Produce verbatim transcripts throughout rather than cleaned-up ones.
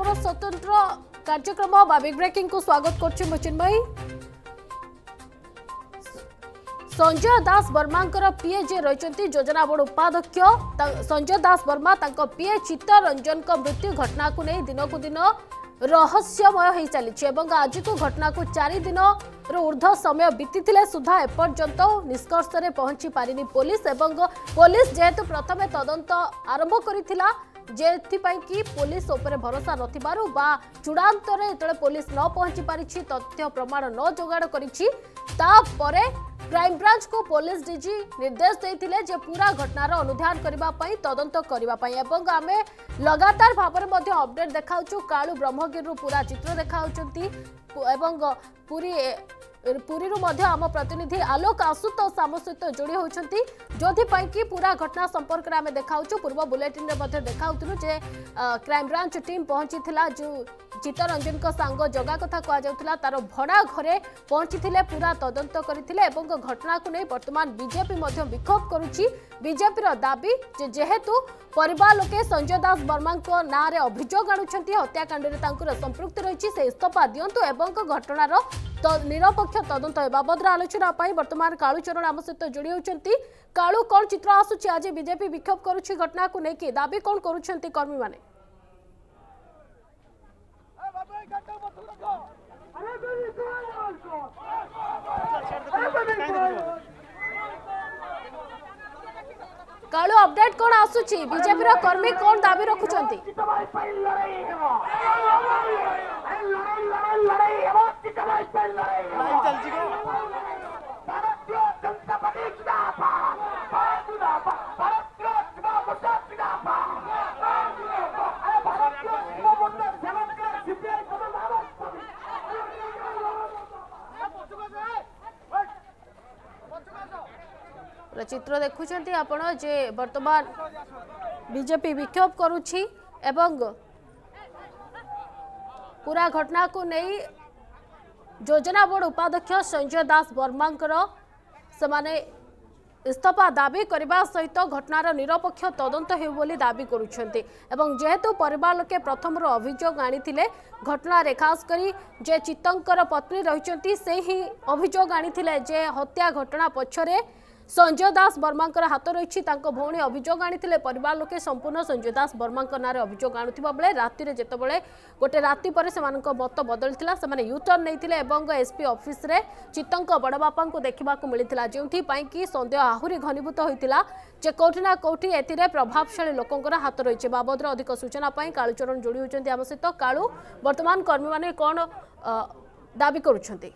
आमर स्वतंत्र कार्यक्रम बा बिग ब्रेकिंग को स्वागत करछि चिन्मयी। संजय दास वर्मा पीए जे रही योजना बोर्ड उपाध्यक्ष संजय दास वर्मा पीए चित्तरंजन मृत्यु घटना को नहीं दिन को दिन रहस्यमय हो चली आज को घटना को चार दिन ऊर्ध्व समय बीती सुधा एपर्यंत निष्कर्ष में पहुंची पारिनी पुलिस एवं पुलिस जेहेतु प्रथम तदंत आरंभ करिथिला जेथिपाई कि पुलिस उपरे भरोसा नथिबारु बा चूड़ांत रे एतले पुलिस न पहुंची पारिछि तथ्य प्रमाण न जोगाड़ करिछि तापरे क्राइम ब्रांच को पुलिस डीजी निर्देश देथिले जे पूरा घटनार अनुध्यान करिबा पई तदंत करिबा पई एवं आमे लगातार भाबरे मध्ये अपडेट देखाउछु कालू ब्रह्मगिरु पूरा चित्र देखाउचंती एवं पूरी पुरी आम प्रतिनिधि आलोक आशुतोष आम सहित जोड़ी होती जो कि पूरा घटना संपर्क में आम देखा पूर्व बुलेटिन में देखा जे क्राइम ब्रांच टीम पहुंची जो चित्तरंजन सांग जगह कथा कहुला तार भड़ा घरे पहुंची पूरा तदंत करते घटना को नहीं बर्तमान बीजेपी विक्षोभ करुच्ची बीजेपी दाबी जेहेतु परिवार लोके संजय दास वर्मा ना रे अभियोग आणुछंती हत्याकांड रे संपृक्ति रही से इस्तफा दियंतु एवं घटनार तो निरपेक्ष तदंत बाबद आलोचना बर्तमान कालूचरण आम सहित जोड़ी होती कालू कौन चित्र आसुची आज बीजेपी विक्षोभ करुच्ची घटना को लेकिन दाबी कौन करुछंती कर्मी माने कालू अपडेट कौन आसुची बीजेपी रो कर्मी कौन दाबी रखुछंती चित्र देखुंट आपण जे वर्तमान बीजेपी विक्षोभ करुछि एवं पूरा घटना को नहीं योजना बोर्ड उपाध्यक्ष संजय दास वर्मा से इस्तफा दाबी करने सहित घटनार निरपेक्ष तदंत हो बोली दाबी करुछंती एवं जेहेतु परिवार लोके प्रथम अभियोग आनी घटना रे खास करी जे चित्तंकर पत्नी रही से ही अभियोग आनी जे हत्या घटना पछरे संजय दास वर्मा हाथ रही भौणी अभियोग आनी परिवार लोके संपूर्ण संजय दास वर्मा ना अभियोग आणुवा बेले राति जितेबाला गोटे राति पर से मत बदल से यूटर्न नहीं एसपी ऑफिस रे चित्तंक बड़ बापा को देखा मिलता जो कि सन्देह आहरी घनीभूत होता जे कौटि ना कौटि ए प्रभावशाली लोकंर हाथ रही बाबद अधिक सूचना कालूचरण जोड़ी होती आम सहित कालू वर्तमान कर्मी माने कौन दाबी करुछंती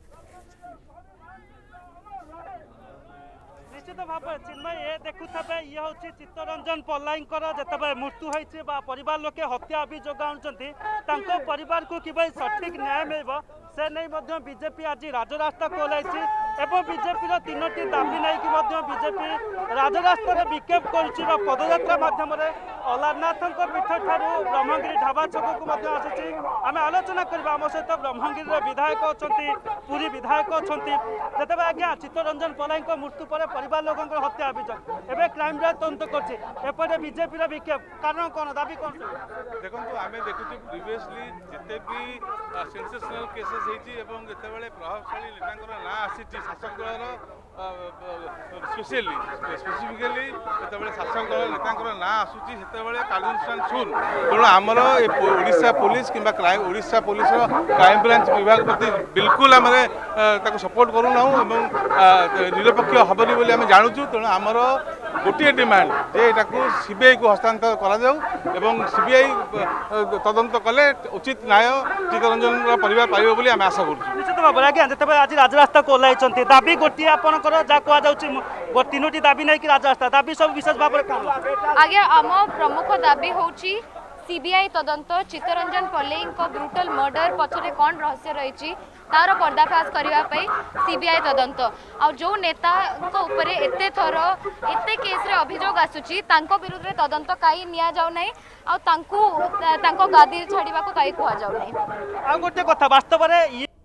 निश्चित भाव चिन्मय ये देखुथे ये हूँ चित्तरंजन पल्लाई जिते मृत्यु होती परिवार लोके हत्या अभियोग आणुंट परिवार को कि सठिक न्याय मिल से नहीं बीजेपी आज राजरास्ता को ओह्लैछि एवं बीजेपी तीनोटी दाबी नहीं बीजेपी राजरास्ता विक्षोभ कर पदयात्रा मध्यम अलारनाथ पीठ ठार ब्रह्मगिरी ढाबा छक को आसी आम आलोचना करवा आम सहित ब्रह्मगिरी विधायक अच्छा पुरी विधायक अच्छा जिते आज्ञा चित्तरंजन पल्लाई मृत्यु पर परिवार लोक हत्या अभियोग एवं क्राइम ब्रांच तदंत करपटे बीजेपी विक्षोभ कारण कौन दाबी कौन देखो आम देखु प्रिवियसली जिते भी सेंसेशनल केसेस होते प्रभावशाली नेता ना आसी शासक दल स्पेशली स्पेसिफिकली जो शासक दल नेता ना आसूसी से कालून सुन तेणु आमर ओडिशा पुलिस कि ओडिशा पुलिस क्राइम ब्रांच विभाग प्रति बिल्कुल आम सपोर्ट करूना निरपेक्ष हेनी बोली आम जानूँ तेणु आमर गोटे डिमांड जे यहाँ सीबीआई को हस्तांतर कर सीबीआई तदंत कले उचित न्याय चित्तरंजन परिवार पाइब बोली आम आशा करूँ निश्चित भाव आज्ञा जिते आज राजरास्ता को ओह्लैଛନ୍ତି दाबी गोटे आपंकर जहाँ कहुच्छी तीनोटी दाबी नहीं कि राजरास्ता दाबी सब विशेष भाव में आज्ञा आम प्रमुख दाबी हूँ सीबीआई तदंत चित्तरंजन पल्लाई ब्रुटल मर्डर पछरे कौन रहस्य रही तार पर्दाफाश करने सीबीआई तदंत आ जो नेता उपरे एते थर एते केस रे अभियोग आसुची तांको विरुद्ध रे तदंत काई निया जाउ नै आ तांको तांको गादी छाड़ीबा को काई कहआ जाउ नै आ गोटे कथा वास्तव रे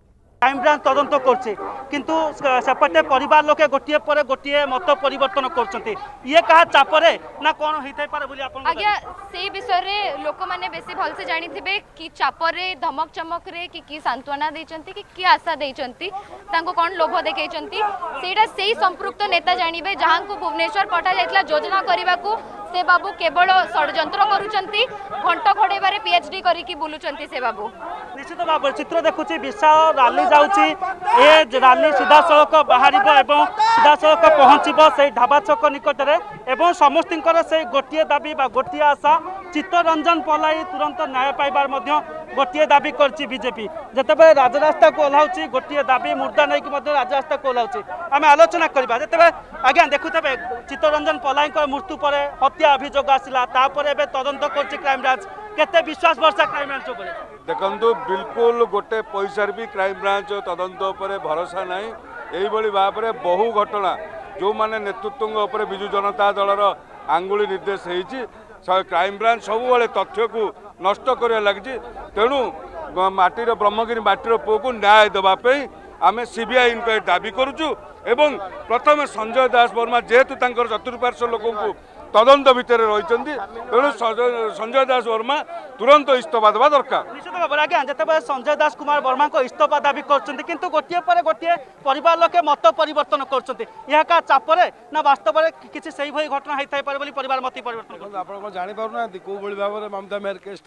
क्राइमब्रांच तदंत करछे किंतु सेपटे परिवार लोके गोटिए पर गोटिए मत परिवर्तन करछन्ते ये कहा चापरे ना कोन हितै पारे बोली आपन आज्ञा से विषय रे लोक माने बेसी भल से जानि थिबे कि चापरे धमक चमक रे कि की सांत्वना दैचंती कि की आशा दैचंती तांको कोन लोभ देखैचंती सेटा सेही संपृक्त नेता जानिबे जहां को भुवनेश्वर पठा जायतला योजना करबा को से बाबू केवल षड्यंत्र करूचंती घंटा खड़ेबारे पीएचडी करिकी बुलुचंती से बाबू निश्चित भाव चित्र देखुची विशाल रैली जाउची ए रैली सीधा सड़क बाहर एवं सीधा सड़क पहुँचब से ढाबा छक निकट में एवं समस्तर से गोटे दाबी बा गोटे आशा चित्तरंजन पलाई तुरंत न्याय पाइबार गोटे दाबी करछि बीजेपी जिते राजरास्ता को ओह्लाउछि गोटे दाबी मुर्दा नहीं कि राजरास्ता को ओह्लाउछि आम आलोचना करबा जिते आज्ञा देखुथे चित्तरंजन पलाई मृत्यु पर हत्या अभियोग आसला एवं तदंत करछि क्राइमब्रांच केते विश्वास वर्षा क्राइमब्रांच उपर देखंतु बिल्कुल गोटे पैसार भी क्राइमब्रांच तदंत उपर भरोसा नहीं यही भाव में बहु घटना जो माने नेतृत्व उपर विजु जनता दलर आंगुली निर्देश होती क्राइमब्रांच सब तथ्य को नष्ट कर लगी तेणु माटीर ब्रह्मगिरी माटीर पुओ को न्याय देवाई आम सीबीआई इनक्वारी दाबी करुचु एवं प्रथम संजय दास वर्मा जेहेतु चतुर्पार्श्व लोक तदंत भितर रही तेणु संजय दास वर्मा तुरंत इस्तीफा देवा दरकार निश्चित भाव में आज्ञा जिते संजय दास कुमार वर्मा को इस्तीफा दाबी कर गोटे पर गोटे परिवार लोके मत परिवर्तन कर चापरे ना वास्तव में किसी से घटना होता है परिवार मत परिवर्तन आप जापर कौ भाव में ममता मेहर केसटा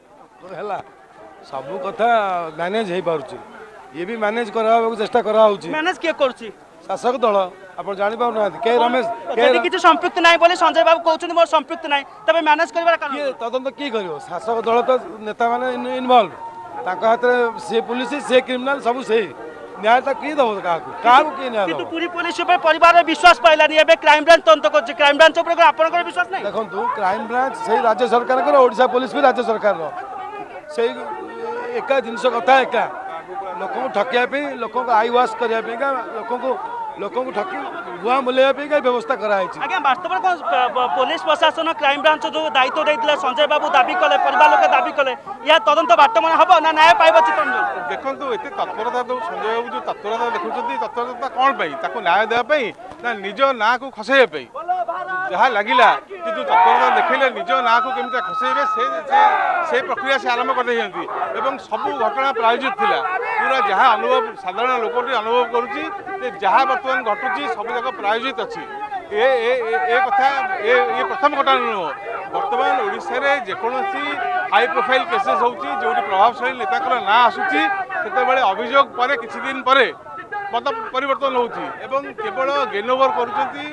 है सबू कथा मैनेज हो पार्छ ये भी मैनेज करा चेष्टा करा मैनेज किए कर शासक दल आप जापर के रमेश किसी संपृक्त ना बोले संजय बाबू कहते मोर संपृक्त ना तब मैनेज कर तदंत किए कर शासक दल तो नेता मैंने इनवल्व हाथ में सी पुलिस सी क्रिमिनाल सब से न्याय किए दब क्या न्याय पूरी पुलिस परिवार विश्वास पाइलानी क्राइमब्रांच तदंत कर क्राइमब्रांच आप विश्वास नहीं देखो क्राइमब्रांच से राज्य सरकार ओडिशा पुलिस भी राज्य सरकार से एका जिनस कथा एका लोक को ठकिया लोक आई वाश करने लोक को लोक को ठकी भुआ मुलैया व्यवस्था कराई आज्ञा वास्तव में पुलिस प्रशासन क्राइमब्रांच जो दायित्व देते संजय बाबू दाबी कले परिवार लोक दाबी कले या तदंत बाटमान हम ना न्याय पाइब चित्तरंजन देखो ये तत्परता जो संजय बाबू जो तत्परता देखुं तत्परता कौन पर न्याय देवाई ना निज ना को खसैवाई जहाँ लगिला कि जो तत्परता देखले निज ना को केमी खसैबे से प्रक्रिया से आरंभ कर सब घटना प्रायोजित थिला पूरा जहाँ अनुभव साधारण लोक अनुभव करुच्ची जहाँ बर्तमान घटुची सब जाक प्रायोजित अच्छी ए ए कथा ये प्रथम घटना नुह बर्तमान ओडिशा रे जेकोसी हाई प्रोफाइल केसेस होची जो प्रभावशाली नेता ना आसूची सेते अभियोग पर किछि दिन पर मत परिवर्तन होची एवं केवल गेन ओवर करुचंती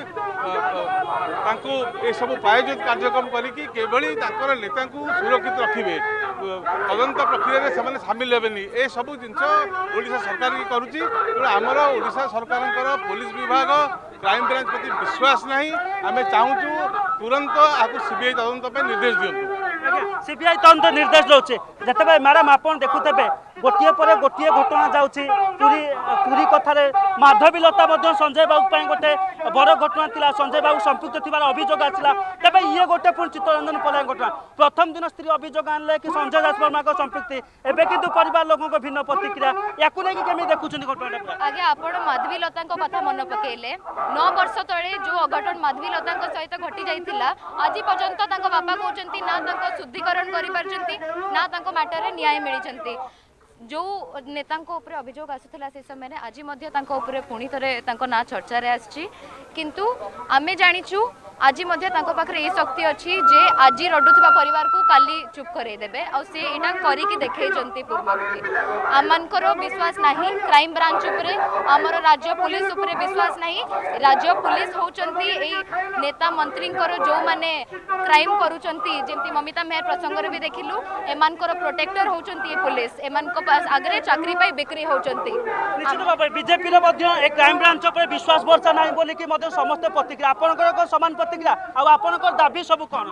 सब प्रायोजित कार्यक्रम करिकी केवली तांकर नेता को सुरक्षित रखिबे तदंत प्रक्रिया रे से सामिल हेबेनी ए सब जिनस ओडिशा सरकार की करुची आमर ओडिशा सरकार पुलिस विभाग क्राइम ब्रांच प्रति विश्वास नहीं आम चाहूँ तुरंत आपको सीबीआई तदंत पे निर्देश दियंतु सीबीआई तदंत निर्देश दौचे जिते मैडम आप देखुथे गोटे पर गोटे घटना जाऊँगी पुरी पुरी कथार माधवीलता संजय बाबू गोटे बड़ घटना था संजय बाबू संपृक्त थी अभियोग आसला तेज ये गोटे पुणी चित्तरंजन पलाई घटना प्रथम दिन स्त्री अभियोग आनले कि संजय दास वर्मा को संपृक्ति एवं किंतु परिवार लोगों भिन्न प्रतिक्रिया या नहीं देखुं घटना आगे आप माधवीलता कथा मन पकेले नौ वर्ष तले जो अघटन माधवीलता सहित घटी जाइथिला आज पर्यंत बापा कहते ना शुद्धिकरण कर मैटर न्याय मिली जो नेता अभियोग आसूला से समय आज पुणी थे ना चर्चा आसी किंतु आमे जानिचु आज पाखे ये शक्ति अच्छी जे आज रडुवा परिवार को काली चुप करदेवे आटा करके देखते पूर्व आमर विश्वास नहीं क्राइम ब्रांच उपरे आमर राज्य पुलिस उपरे विश्वास नहीं राज्य पुलिस होचंती नेता मंत्री जो माने क्राइम करुचंती जेमती ममिता मेहर प्रसंग भी देखिलु एमानकर प्रोटेक्टर होचंती पुलिस एमान आगे चाकरी पाई बिक्री होचंती निश्चित भाव बीजेपी क्राइम ब्रांच पर विश्वास वर्षा नहीं बोलिकी समस्त प्रतिक्रिया आपनकर समान प्रतिक्रिया आ आपनकर दाबी सब कौन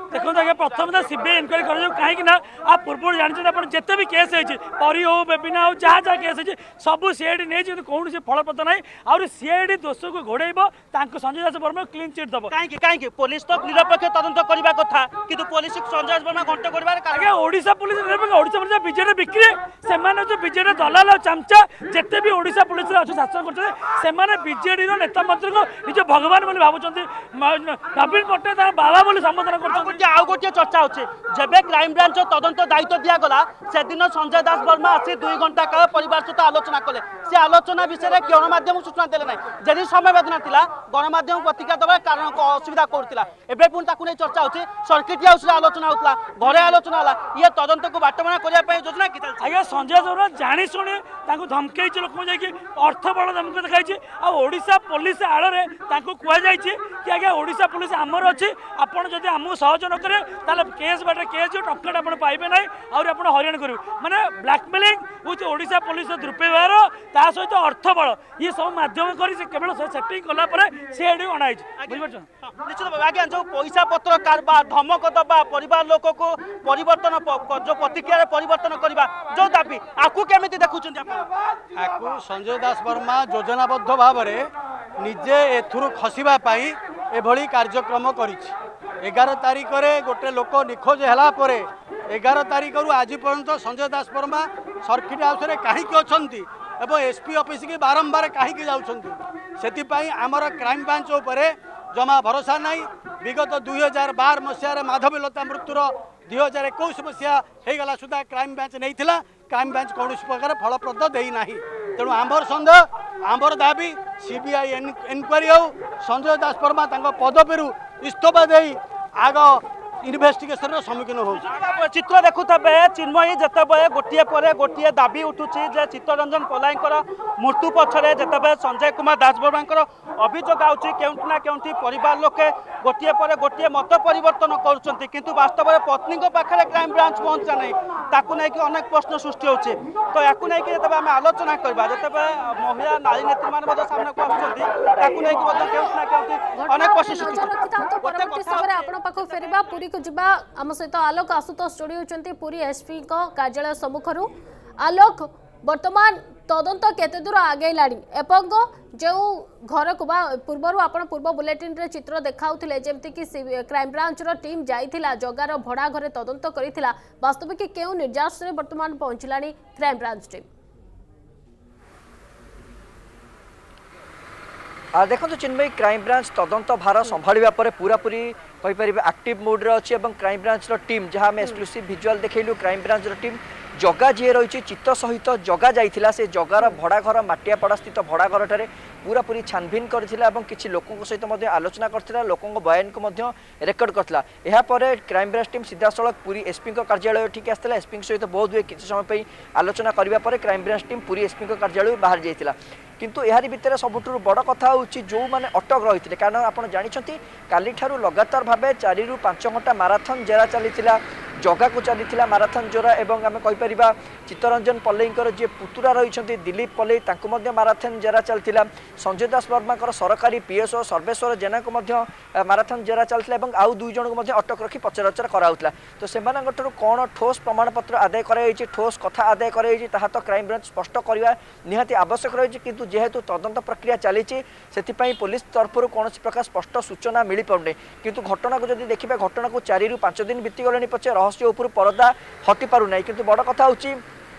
देखो आगे प्रथम तो सीबीआई इनक्वारी कर कहीं आ पूर्व जानते आप जिते भी केस होती परी हो बेबिना हो जहाँ जहाँ केस होती सब सीआईडी नहीं कौन से फलप्रद ना आउरी सीआईडी दोष को घोड़ेब संजय दास वर्मा क्लीन चिट दब कहीं कहीं पुलिस तो निरपेक्ष तदंत करने कथा कि पुलिस संजय दास वर्मा घंटे कर ओडिशा पुलिस निरपेक्ष ओडिशा पुलिस विजेड बिक्री से विजेड दलाल चमचा जिते भी ओडिशा पुलिस अच्छे शासन करते विजेडी नेता मंत्री को निज भगवान बोली भावुं नवीन पट्टनायक बाबा बोली संबोधन कर आउ गोटे चर्चा होचे जेबे क्राइम ब्रांच तदंत दायित्व दिगला से दिन संजय दास वर्मा आसी दुई घंटा काल परिवार सहित आलोचना कले से आलोचना विषय में गणमाध्यम सूचना देले ना जदि समय वेदना थिला गणमाध्यम प्रतिक्रिया देवा कारण को असुविधा करथिला एबे पुन ताकु नै चर्चा होचे सर्किट हाउस रे आलोचना होतला घरे आलोचना होला ये तदंत को बाटमणा करिया पय योजना कि आगे संजय वर्मा जानि सुनि ताकु धमकेइ छ लोक जाय कि अर्थ बळ धमक देखाइ छ आ ओडिशा पुलिस आड़ रे ताकु कुआ जाय छ कि आगे ओडिशा पुलिस हमर अछि आपण जदि हमहु सहज न करे ताले केस बाटे केस जो टक्कट आपण पाइबे नै और आपण हरियाण करू माने ब्लैकमेलिंग विथ ओडिशा पुलिस दुर्व्यवहार ता सहित अर्थ बळ ये सब माध्यम करी से केवल सेटिंग कला परे सीआईडी अनाइ बुझि परछ निश्चित भाव आगे जो पैसा पत्र कारबार धमक दबा परिवार लोक को परिवर्तन जो प्रतिक्रिया परिवर्तन करबा जो दाबी आकु केमिति देखुछन आपण आकु संजय दास वर्मा योजनाबद्ध भाव रे निजे एथुरु खसिबा पाई एभली कार्यक्रम करिछि एगार तारिख रे गोटे लोक निखोज होला परे एगार तारिख रु आज पर्यंत संजय दास वर्मा सर्किट हाउस रे काहे कि अछंती एवं एसपी ऑफिस के बारंबार काहे जाउछंती सेति पाई हमर क्राइम ब्रांच उपरे जमा भरोसा नहीं विगत दुई हजार बार मसीह माधवीलता मृत्युर दुई हजार इक्कीस मसीहा होगला सुधा क्राइम ब्रांच नहीं थिला क्राइम ब्रांच कौन प्रकार फलप्रद देना तेणु आंबर सन्देह आंबर दाबी सीबीआई इनक्वारी हो संजय दास वर्मा पदवी इस्तीफा दे आग इन्वेस्टिगेशन सम्मुखीन हो चित्र देखुवे चिन्मयी जिते गोटे पर गोटे दाबी उठुची जे चित्तरंजन पल्लई मृत्यु पछरे जिते संजय कुमार दास वर्मा अभियोग आउची केउंठी ना केउंठी परिवार लोके गोटे पर गोटे मत परिवर्तन करुछंती किंतु वास्तव में पत्नी पाखे क्राइम ब्रांच पहुंचा नहीं ताकू नहीं कि अनेक प्रश्न सृष्टि होची तो याकू नहीं कि जब आम आलोचना करबा जब महिला नारी नेत्री मान सामने को आसुछंती ताकू नहीं कि केउंठी ना केउंठी अनेक प्रश्न सृष्टि परवर्ती समय आपण पाखो फेरिबा पुरी को जिबा आम सहित आलोक आशुतोष जोड़ी होचंती पुरी एसपी को कार्यालय सम्मुखरु आलोक वर्तमान तदंत केते दूर आगेलाणी एवं जो घर को पूर्वर आपण पूर्व बुलेटिन रे चित्र देखाउथिले जेमति कि क्राइम ब्रांच रो टीम जाइथिला जगार भड़ा घरे तदंत करिथिला वास्तविक केउ निर्यास रे वर्तमान पहुंचलाणी क्राइम ब्रांच टीम देखो चिन्मयी क्राइम ब्रांच तदंत भार संभाळिबा परे पूरा पूरी कहि परिबे एक्टिव मोड रे अछि एवं क्राइम ब्रांच रो टीम जहां में एक्सक्लूसिव विजुअल देखैलु क्राइम ब्रांच रो टीम जगा जी रही चित्त सहित जगा जाइथिला से जगार भड़ा घर माटियापड़ा स्थित भड़ा घर ठारे पूरा पूरी छानभिन करथिला एवं किछि लोकंक सहित मध्ये आलोचना करथिला लोकंक बयान को मध्ये रेकर्ड करथिला एहा परे क्राइम ब्रांच टीम सीधा सड़क पूरी एसपी को कार्यालय ठीक आस्थिला एसपी सहित बहुत हुए किछि समय पई आलोचना करबा परे crime branch team Puri SP को कार्यालय बाहर जाइथिला किंतु यारी भितर सबुठु बड़ कथा होची जो माने अटक रही कारण आप जानी काली ठारू लगातार भाव चारि रु पांच घंटा माराथन जेरा चलीथिला जगा को चलीथिला माराथन जोरा एवं आम कहि चित्तरंजन पल्लईकर जी पुतुरा रही दिलीप पल्लई तांको मध्य माराथन जेरा चलथिला संजय दास वर्मा सरकारी पीएसओ सर्वेश्वर जेना को मध्य माराथन जेरा चलथिला एवं आउ दुई जन को मध्य अटक रखी पचराउचर कराउथला तो सेमानंगठरु कोन ठोस प्रमाण पत्र आदाय कराई ठोस कथा आदाय कराई ताहा तो क्राइम ब्रांच स्पष्ट करबा निहाती आवश्यक रही किंतु जेहेतु तदंत प्रक्रिया चली से पुलिस तरफ कौन प्रकार स्पष्ट सूचना मिल पाने किंतु घटना को जब देखा घटना को चारि रु पांच दिन बीतीगले पचे रहस्य उपर पर्दा हटि पारना किंतु बड़ कथा होची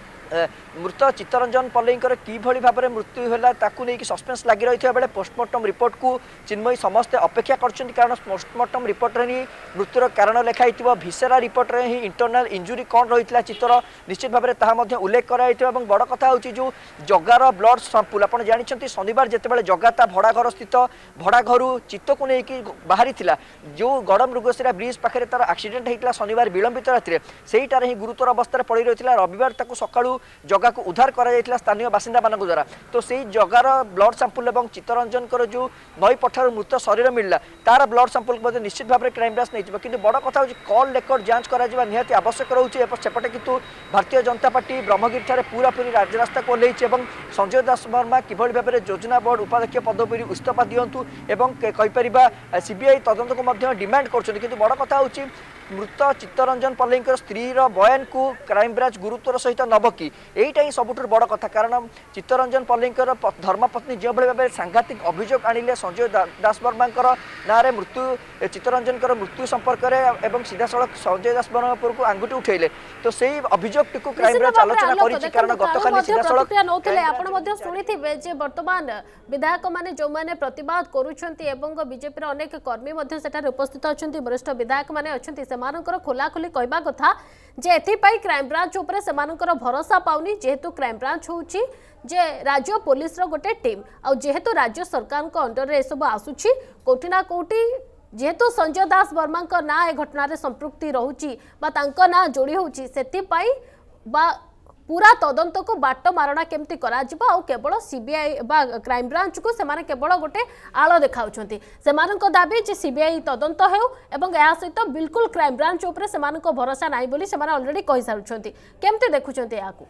मृत चित्तरंजन पल्लईकर किभली भाव में मृत्यु है ताकू नहीं सस्पेंस लगी रही बेले पोस्टमार्टम रिपोर्ट को चिन्मयी समस्ते अपेक्षा कर कारण पोस्टमार्टम रिपोर्ट रे ही मृत्युर कारण लिखाई भिसेरा रिपोर्ट रे ही इंटरनल इंजुरी कौन रही है चित्तर निश्चित भाव में उल्लेख कराई बड़ कथा होची जो जगार ब्लड सैंपल आप जानते शनिवार जितेबाला जगाता भड़ा घर स्थित भड़ा घर चित्त को लेकिन बाहरी जो गड़ मृगशिरा ब्रिज पाखे तार एक्सीडेंट होता शनिवार विलंबित राति से ही गुरुतर अवस्था पड़ रही है रविवार ताकू सकाळू जगह को उद्धार करा स्थानीय बासिंदा मान द्वारा तो से जगार ब्लड सैंपल और चित्तरंजन जो नई पठार मृत शरीर मिलला तार ब्लड सैंपल निश्चित भाव में क्राइम ब्रांच नहीं कि बड़ कथा कॉल रेकर्ड जांच करा निहाती आवश्यक रोचे सेपटे किंतु भारतीय जनता पार्टी ब्रह्मगिरी ठारे पूरा पूरी राजरास्ता को ओह्लैछि एवं संजय दास वर्मा किभली भाव में योजना बोर्ड उपाध्यक्ष पदवी इस्तीफा दियंतु एवं कहीपर सीबीआई तदंत को डिमांड कर बड़ कथा होची मृत चित्तरंजन पल्लई स्त्री बयान को क्राइम ब्रांच गुरुत्वर सहित नब कि यहीटा ही सबुठ बड़ कथा कारण चित्तरंजन पल्लई धर्मपत्नी जो भाई भाव सांघातिक अभियोग आनिले संजय दास वर्मा ना मृत्यु चित्तरंजन मृत्यु संपर्क में सीधा सड़क संजय दास वर्मा को आंगुठी उठेले तो से अभियोग टी क्राइम ब्रांच आलोचना करिछि कारण गतकाली सीधा सड़क नौथिले आपण मध्ये सुनिथिबे जे वर्तमान विधायक माने जो माने प्रतिवाद करूछंती एवं बीजेपी रो अनेक कर्मी मध्ये सेठार उपस्थित अछंती वरिष्ठ विधायक माने अछंती सेमानकर खोला खोली कहबा कथा जे एथि पई क्राइम ब्रांच ऊपर सेमानकर भरोसा पाउनी जेहेतु क्राइम ब्रांच होउची जे राज्य पुलिस रो गोटे टीम आ जेहेतु राज्य सरकार को अंडर रे सब आसुची कोठी ना कोठी जेहेतु संजय दास वर्मा ना ए घटना संपृक्ति रहुची बा तांको ना जोड़ी होउची सेति पई बा पूरा तदंत को बाट मारणा केमती करा जिबा आ केवल सीबीआई बा क्राइम ब्रांच को सेमाने केवल गोटे आलो देखाउछंती सेमानक दाबी जे सीबीआई तदंत हेउ एवं या सहित बिल्कुल क्राइम ब्रांच ऊपर सेमानक भरोसा नाही बोली सेमाने ऑलरेडी कहि सारुछंती केमती देखुछंती याकू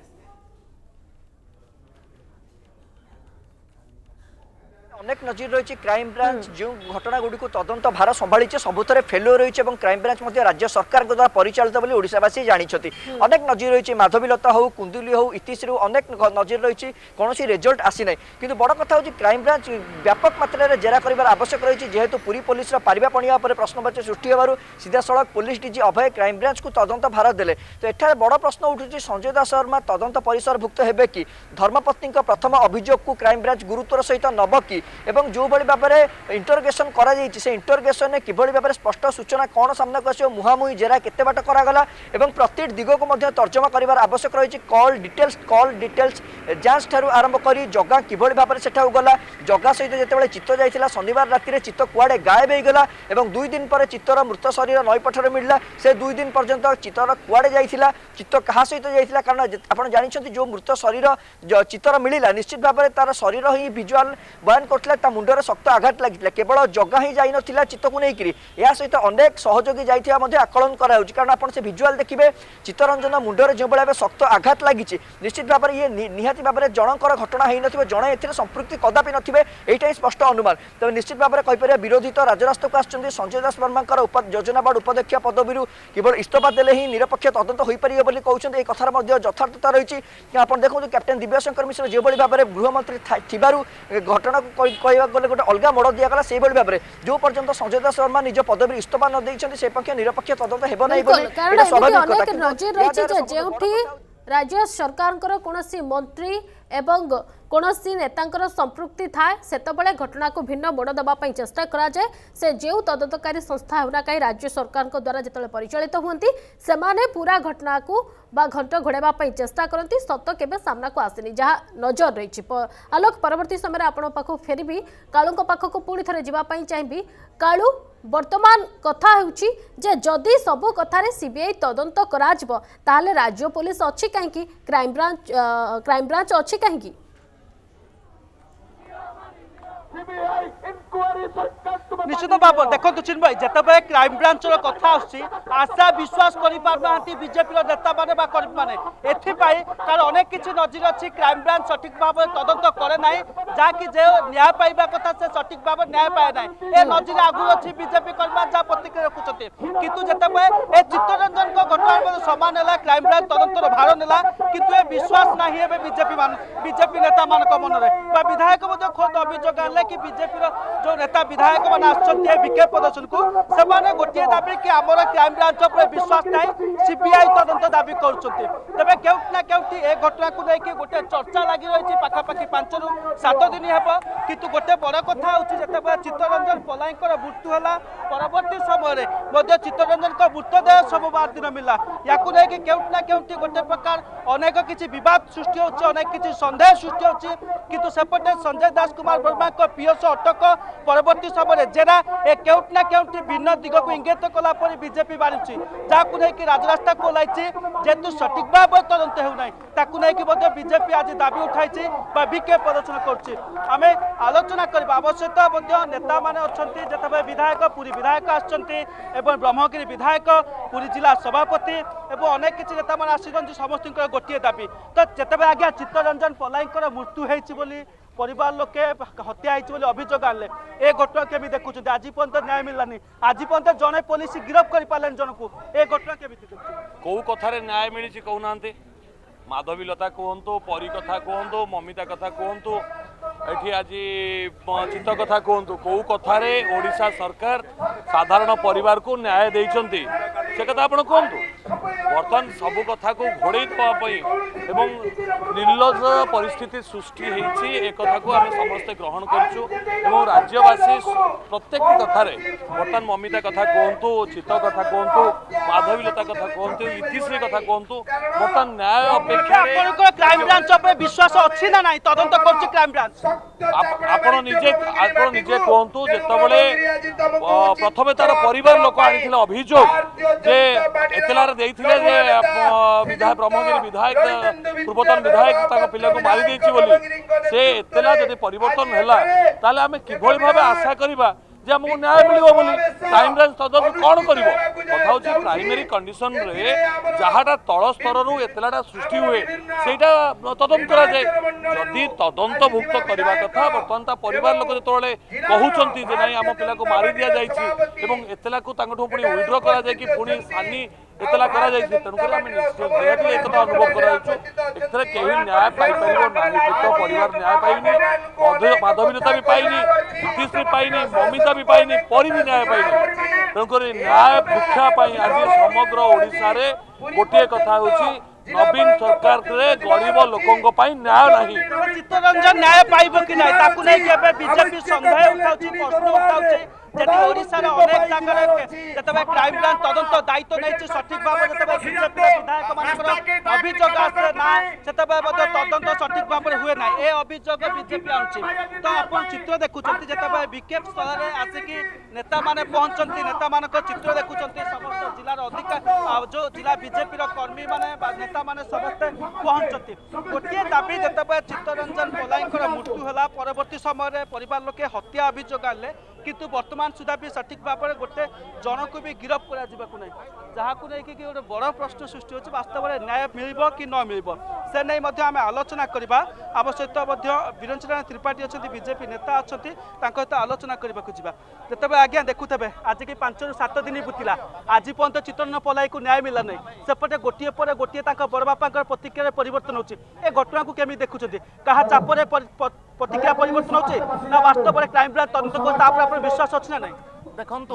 अनेक नजर रही क्राइम ब्रांच जो घटना गुड़ी तदंत भार संभाली सबुथ फेल्योर रही क्राइम ब्रांच राज्य सरकार द्वारा परिचालित बोली ओडिशावासी जानते अनेक नजर रही माधवीलता हो कुंदुली हो इतिश्री अनेक नजर रही कौन रिजल्ट आसी ना कि बड़ कथा हूँ क्राइम ब्रांच व्यापक मात्रा जेरा कर आवश्यक रही जेहेतु पुरी पुलिस पारिबा पणिया प्रश्नवाची सृष्टि होवर सीधा सड़क police DG Abhay crime branch को तदंत भार देले तो एठार बड़ प्रश्न उठुची संजय दास वर्मा तदंत परिसरभुक्त हेबे कि धर्मपत्नी प्रथम अभियोग को क्राइम ब्रांच गुरुत्वर सहित नब कि एवं जो भाई भाव में इंटरगेशन करा से इंटरगेशन में किभली भाव में स्पष्ट सूचना कौन सामना को आसो मुहांमुही जेरा केते बाट करागला एवं प्रति दिग को तर्जमा कर आवश्यक रही कॉल डिटेल्स कॉल डिटेल्स जांच ठारू आरंभ कर जगह किभली भाव में सेठा गला जगह सहित जिते चित्त जाइला शनिवार राति चित्त कुआड़े गायब हो गला एवं दुई दिन पर चित्तर मृत शरीर नईपठर मिलला से दुई दिन पर्यंत चित्तर कुआड़े जाइला चित्त क्या सहित जाइला कारण आप जानते जो मृत शरीर चित्तर मिलला निश्चित भाव में तार शरीर ही विजुआल बयान करता मुंडर शक्त आघात लगी केवल जगह ही जाई नथिला चित्त को लेकिन या सहित अनेक सहयोगी जाइथिया मध्ये आकलन करा कारण आप से विजुआल देखिए चित्तरंजन मुंडर जो भाव शक्त आघात लगी निश्चित भाव में ये निहाती भाव में जनकर घटना हो न जड़े ए संपृक्ति कदापि नथिबे एटा स्पष्ट अनुमान तेज निश्चित भाव में कहीपर विरोधी तो राजरास्ता को आसुच्च संजय दास वर्मा योजना बोर्ड उपाध्यक्ष पदवी केवल इस्तफा देले ही निरपेक्ष तदंत हो पारे बोली कहते हैं कथार यथार्थता रही आप देखो कैप्टेन दिव्यशंकर मिश्र जो भाव में गृहमंत्री घटना को कहवा गले गोटे अलग मोड़ दिगला से भाव में जो पर्यंत संजय दास वर्मा निज पदवी इस्तफा न देइछन्ति से पक्ष निरपेक्ष तदंत हेबो नै बोली एटा स्वाभाविक कथा नजर रही जेउठी राज्य सरकार कोनोसी मंत्री एवं कोनोसी नेतांकर संपृक्ति थाए सेतबेले घटना को भिन्न मोड़ देवाई चेष्टा करा जाए से जो तदंतकारी संस्था होना कहीं राज्य सरकार द्वारा जो परिचालित होती से पूरा घटना को बा घंट घोड़ाई चेष्टा करती सत केबे सामना को आसेनी जहाँ नजर रही आलोक परवर्ती समय आपण पाखु फेरबी कालू पाखक पुणी थे जावाई चाहिए कालू वर्तमान कथा होउची जे जदि सबु कथारे सीबीआई तदंत करा जिवो ताले राज्य पुलिस अच्छी कहीं क्राइम ब्रांच क्राइम ब्रांच अच्छी कहीं निश्चित भाव देखो चिन्ह भाई जिते क्राइम ब्रांच कथा आशा विश्वास बीजेपी नेता मैंने कर्मी मैंने एपाई कारण अनेक किसी नजर अच्छी क्राइम ब्रांच सठिक भाव में तदंत करे ना जहाँकि जो न्याय पाइबा कथा से सठिक भाव न्याय पाए ना ए नजर आगु अच्छी बीजेपी कर्मी जहाँ प्रतिक्रिया रखुच्च कितु जिते ए चित्तरंजन घटना समान है क्राइम ब्रांच तदंतर भार नेला कितु विश्वास ना बीजेपी बीजेपी नेता मान मन में विधायक खोद अभियोग आने कि बीजेपी जो नेता विधायक मैंने आसुच्चे विक्षेप प्रदर्शन को से गोटे दाबी कि आमर क्राइम ब्रांच पर विश्वास ना सीबीआई तदंत दाबी कर तेज केउट ना केउटी ए घटना को लेकिन गोटे चर्चा लगी रही पाखापाखि पांच रु सात दिन हे किंतु गोटे बड़ कथा होते चित्तरंजन पल्लई मृत्यु है परवर्ती समय चित्तरंजन मृतदेह सोमवार दिन मिला या केउट ना केउटी गोटे प्रकार अनेक किसी विवाद सृष्टि होची अनेक किसी संदेह सृष्टि होची किंतु सेपटे संजय दास कुमार वर्मा पीएस अटक परवर्ती समय जेरा ए केउट ना केउटी भिन्न दिग को इंगित कला पर बीजेपी बारिछि जाकु नै कि राजरास्ता को लाइछि जेतु सठिक भाव तदंत हेउ नै ताकु नै कि बदे बीजेपी आज दाबी उठाइछि बा विके प्रदर्शन करछि आमे आलोचना करबा आवश्यकता बदे नेता माने अछंती जतबे विधायक पुरी विधायक आछंती एवं ब्रह्मगिरी विधायक पुरी जिला सभापति एवं अनेक किछि नेता माने आसिरंती समस्त गोटे दाबी तो जतबे आज्ञा चित्तरंजन पल्लई मृत्यु हेछि बोली परिवार लोके हत्या होती अभियोग आने ए घटना केमी देखुं आज पर्यटन न्याय मिललानी आज पर्यटन जड़े पुलिस गिरफ्त कर पारे जन को ए घटना केमी कौ कथार न्याय मिली कहना माधवीलता कहतु परी कथा कहतु ममिता कथा कहतु ये आज चित्त कथा कहतु कौ कथार ओडिशा सरकार साधारण परिवार को न्याय देइचंती से कथा आपण कहतु बर्तमान सबू कथा को घोड़े एवं निर्लज परिस्थिति सृष्टि होती एक कथा को आम समस्ते ग्रहण करूँ एवं राज्यवासी प्रत्येक कथार बर्तमान ममिता कथा कहतु चित्त कथा कहतु माधवीलता कथा कहतु इतिश्री कथा कहतु बर्तमान न्याय अपेक्षा क्राइम ब्रांच विश्वास अच्छी ना नहीं तदंत कर क्राइम ब्रांच आपण निजे आपण निजे कहतु जितेबले प्रथमे तार परिवार लोक आनी अभियोग जे एतलार देइथिले जे विधायक ब्रह्मगिरी विधायक पूर्वतन विधायक पिला को मारी देछि बोली से एतला जदि परिवर्तन हैला ताले आमे किभଳି भाबे आशा करिबा जे हमको न्याय मिलिबो बोली क्राइम ब्रांच तदंत कोन करिवो कथा होछि प्राइमरी कंडीशन रे जहाटा तळ स्तर रु एतलाटा सृष्टि हुए सेटा तदंत करा जाय जदि तदंत भुक्त करबा कथा बर्तमान ता परिवार लोक जतोले कहउचंती जे नाही हम पिला को मारी दिया जायछि एवं एतला को तांगठो पुनी विड्रॉ करा जाय कि पुनी सानी एतला करा जायछि तेणुकर आम निश्चित एक कथा अनुभव कराइछु एथरे केही न्याय पाई परिबो नाही तो परिवार न्याय पाइनी माधवीलता भी पाइनी इतिश्री पाइनी ममिता भी पाइनी परी भी न्याय पाइनी तेणुकर न्याय भिक्षा पाई आज समग्र ओडिशा रे गोटे कथा होछि नवीन सरकार रे गरीब लोकंक पाई न्याय नाही चित्तरंजन न्याय पाइबो कि नाही ताकु नै केबे बीजेपी संदेह उठाउछि प्रश्न उठाउछि जेटी ओडिशा रे अनेक जागरे जतबे क्राइम ब्रांच तदंत दायित्व नै सठिक भाव जतबे बीजेपी विधायक मानकर अभियोग आसे ना जतबे बद तदंत सठिक भाव हुए ना ए अभियोग बीजेपी आउछि तो आपण चित्र देखुचंती जतबे विकेप स्तर रे आसे कि नेता माने पहुंचंती नेता मानक चित्र देखुचंती समस्त जिल्ला रो अधिकार जो जिला बीजेपी रो कर्मी माने नेता माने समस्त पहुंचंती गोटे दाबी जतबे चित्तरंजन पलाईकर मृत्यु होला परवर्ती समय रे परिवार लोके हत्या अभियोग आले किंतु वर्तमान सुधा भी सठिक भाव में गोटे जन को भी गिरफ्त करा नहीं जहाँ को लेकिन कि गोटे बड़ प्रश्न सृष्टि होती वास्तव में न्याय मिल कि न मिल से नहीं आम आलोचना करवा आम सहित वीरेन्द्र त्रिपाठी अच्छा बीजेपी नेता अच्छा सहित आलोचना करने को जीवा जिते आज्ञा देखुथे आज कि पांच रु सात दिन बीतला आज पर्यटन चित्तरंजन पलाई को न्याय मिला नहीं सेपटे गोटे पर गोटे बड़ बापा प्रतिक्रिया परिवर्तन होती ए घटना को केमी देखुं क्या चापर प्रतिक्रिया परिवर्तन होती ना वास्तव में क्राइम ब्रांच तदंत विश्वास अच्छी ना नहीं देखु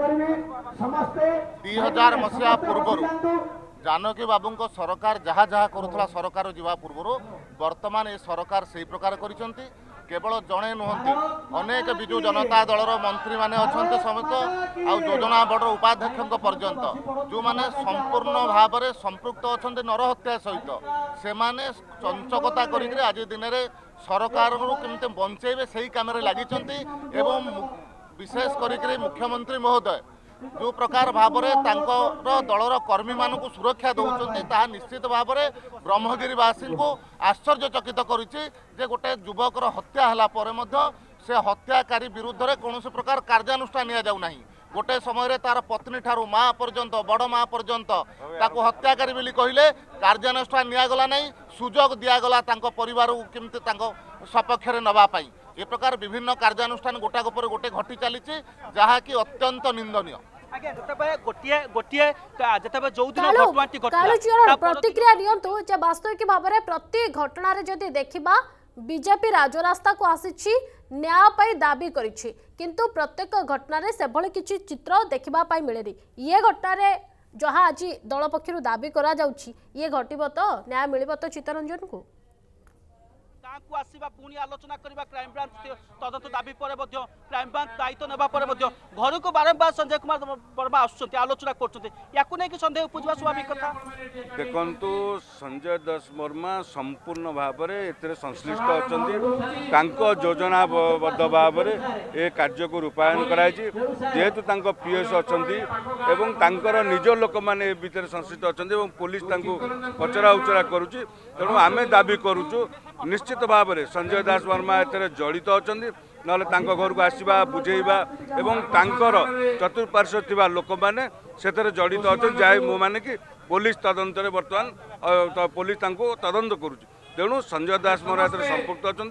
दुई हजार मसीहा पूर्व जानकी बाबू सरकार जहाँ जहाँ करुला सरकार जावा पूर्व वर्तमान ये सरकार से प्रकार करिसेंती केवल जड़े नुहति अनेक विजु जनता दलर मंत्री माने अच्छा समेत आ योजना बोर्ड उपाध्यक्ष पर्यंत जो माने संपूर्ण भाव में संपृक्त अच्छा नरहत्या सहित से माने चंचकता कर आज दिन में सरकार केमते बंचेबे से काम लगी विशेष कर मुख्यमंत्री महोदय जो प्रकार भाव में दलर कर्मी मान सुरक्षा दौरान ताहा निश्चित भाव में ब्रह्मगिरीवासी को आश्चर्यचकित करुच्ची जे गोटे युवकर हत्या हला परे मध्य से हत्याकारी विरुद्ध में कौन प्रकार कार्यानुष्ठान निया जाउ नाही गोटे समय तार पत्नी ठारू माँ पर्यंत बड़ माँ पर्यंत ताको हत्याकारी बोली कहले कार्यानुष्ठान नियागला नहीं सुजोग दिगला परिवार केमती सपक्ष नवा पाई ए प्रकार विभिन्न कार्यानुष्ठान गोटा पर गोटे घटी चली जहाँकि अत्यंत निंदनीय प्रतिक्रिया नियंतु जे वास्तविक भाव में प्रति घटना रे जदि देखिबा बीजेपी राजरास्ता को आसी न्याय पाई दाबी करिछि किंतु प्रत्येक घटना रे सेभଳି किछि चित्र देखिबा पाई मिलेनी ये घटना रे जहाँ आज दल पक्षरु दाबी करा जाउछि ये घटिबो तो न्याय मिलिबो तो चित्तरंजन को को आसवा पुणी आलोचना करवा क्राइम ब्रांच तदंत दाबी पर क्राइम ब्रांच दायित्व नेबा पर घर को बारंबार संजय कुमार वर्मा आसुच्चंती आलोचना करछंती याकु नै कि संदेह उपजवा स्वाभाविक कथा देखंतु संजय दास वर्मा संपूर्ण भाव में एतरे संश्लिष्ट अछंती तांको योजनाबद्ध भाव में ए कार्य को रूपायन कराई जेहेतु तांको पीएस अछंती एवं तांकर निज लोक माने भीतर संश्लिष्ट अछंती एवं पुलिस तांको पचरा उचरा करूची तेणु आमे दाबी करूचु निश्चित भाव में संजय दास वर्मा एतरे जड़ित अच्छा ना घर को आसवा बुझेबा एवं तांकर चतुर्पार्श्व थिबा लोक माने सेतरे जड़ित अच्छा जाए मो माने कि पुलिस तदंत बर्तमान पुलिस तांको तदंत करुच्ची तेणु संजय दास वर्मा एतरे संपृक्त अच्छा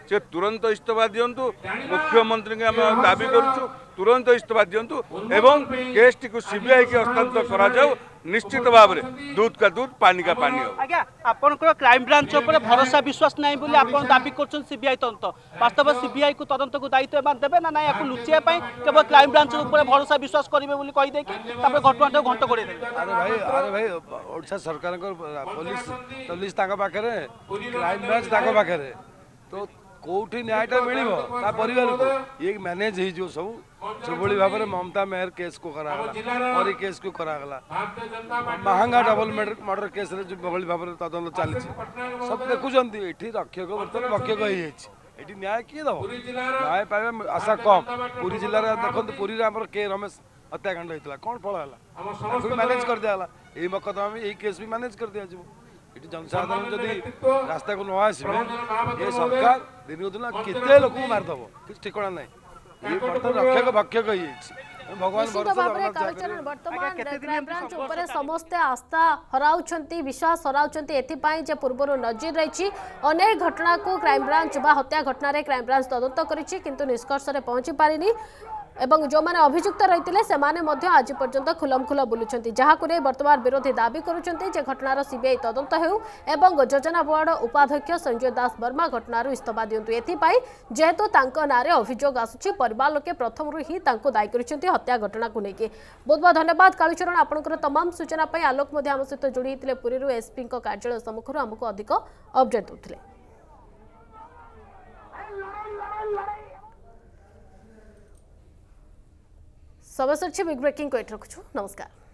से तुरंत इस्तीफा दिंतु मुख्यमंत्री के आम दाबी करूँ तुरंत इस्तीफा दिंतु एवं केस टी सीबीआई के हस्तांतर करा जाऊ निश्चित भाव में दूध का दूध पानी का पानी हो। आज्ञा आपनकर क्राइम ब्रांच ऊपर भरोसा विश्वास नहीं बोली आपन दाबी करछन सीबीआई तदंत वास्तव सीबीआई को तदंत को दायित्व एमान देबे ना ना याकु लुचिया पई केवल क्राइम ब्रांच ऊपर भरोसा विश्वास करिवे बोली कहि दे कि तापर घटना घंट करे देबे। अरे भाई अरे भाई ओडिशा सरकार को पुलिस पुलिस ताका पाखरे क्राइम ब्रांच ताका पाखरे तो कोठी न्यायटा मिलिबो ता परिवार को ये मैनेज ही जो सब सब भाव में ममता मेहर केस को करागला और केस को करागला महंगा डबल मर्डर केस रे जो भाव में तदंत चली सब देखुं ये रक्षक बर्तमान भक्षक हो ये न्याय किए दब न्याय पाइबा आशा कम पुरी जिले में देखो पुरी आम के रमेश हत्याकांड होता कौन फल है मैनेज कर दिया यही मकदमा में यही केस भी मैनेज कर दिया ये जनसाधारण जदि रास्ता को न आसबे ये सरकार दिन को दिन केते लोक मारदब किसी ठिकाना ना ये बर्तमान रक्षक भक्षक हो भगवान क्राइम ब्रांच ऊपर समस्ते आस्था हराउछंती विश्वास हराउछंती एथिपाई जे पूर्वरु नजर रही अनेक घटना को क्राइम ब्रांच बा हत्या घटना रे क्राइम ब्रांच तदंत करिछि किंतु निष्कर्ष रे पहुंची पारिनी एवं जो माने अभियुक्त रही से माने मध्य आज पर्यंत खुलमखुल बुलुछंती जहाको रे वर्तमान विरोधी दाबी करुछंती जे घटनार सीबीआई तदंत हेउ एवं योजना बोर्ड उपाध्यक्ष संजय दास वर्मा घटनार इस्तफा दियंतु एथिपाई जेहेतु तांको नारे अभियोग आसुछि परिवार लोके प्रथमरु ही तांको दायी करिछंती हत्या घटना को लेके। बहुत बहुत धन्यवाद कालीचरण आपनकर तमाम सूचना पई आलोक मध्य हम सहित जोड़ी हितले पुरीरु एसपी को कार्यालय सम्मुखरु हमको अधिक अपडेट दोथिले। समय बिग ब्रेकिंग को एट रखुछु नमस्कार।